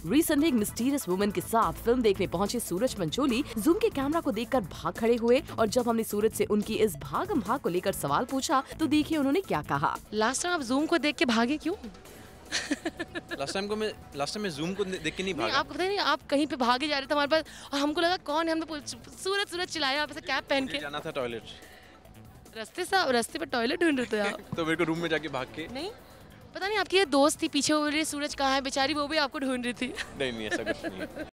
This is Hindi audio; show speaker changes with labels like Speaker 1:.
Speaker 1: रिसेंटली एक मिस्टीरियस वुमन के साथ फिल्म देखने पहुंचे सूरज पंचोली जूम के कैमरा को देखकर भाग खड़े हुए और जब हमने सूरज से उनकी इस भागम भाग को लेकर सवाल पूछा तो देखिए उन्होंने क्या कहा।
Speaker 2: लास्ट टाइम आप जूम को देख के भागे क्यों?
Speaker 3: लास्ट टाइम मैं जूम को देख के नहीं भागा।
Speaker 2: आप पता नहीं आप कहीं पे भागे जा रहे थे हमारे पास और हमको लगा कौन है, हमने सूरज सूरज चिल्लाया, आप ऐसे कैप पहन के
Speaker 3: जाना था टॉयलेट।
Speaker 2: रास्ते पे टॉयलेट ढूंढ रहे थे आप?
Speaker 3: तो मेरे को रूम में जाके भाग के
Speaker 2: नहीं पता नहीं, आपकी ये दोस्त थी पीछे, वो बोल रही सूरज कहाँ है बेचारी, वो भी आपको ढूंढ रही थी।
Speaker 3: नहीं ऐसा कुछ नहीं है।